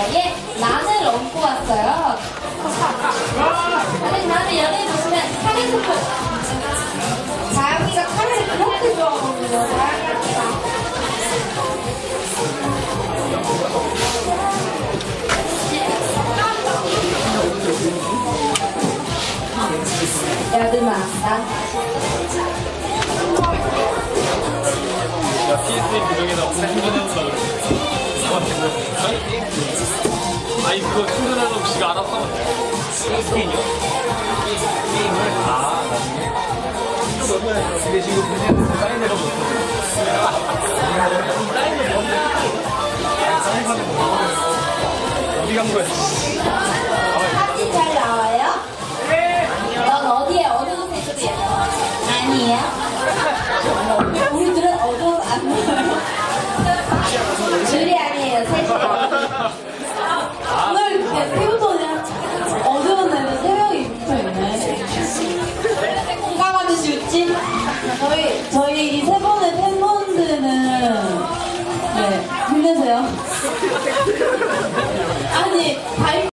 사이에 란을 얹고 왔어요. 다음에 여기 보시면 카레 스프. 자영이가 카레를 그렇게 좋아하거든요. 야들맛. 야, PSD 규정에다 충전해온다 아니, 그거 충전해서 지가 알아서 하면 돼. 게임이요? 게임을? 나중에? 근데 지금 문제는 사인회가 못해. 사인회 뭔데? 사인하는 거. 어디 간 거야? 사진 잘 나와요? 네! 넌 어디에 어두운 색으로 예뻐? 아니에요? 우리 둘은 어두운 안 보여요? 둘이 아니에요, 셋이요. 오늘 때부터 그냥 어두운 애들 3명이 붙어있네. 공감하듯이 웃지? 저희 이 3번의 팬분들은 네, 힘내세요. 아니,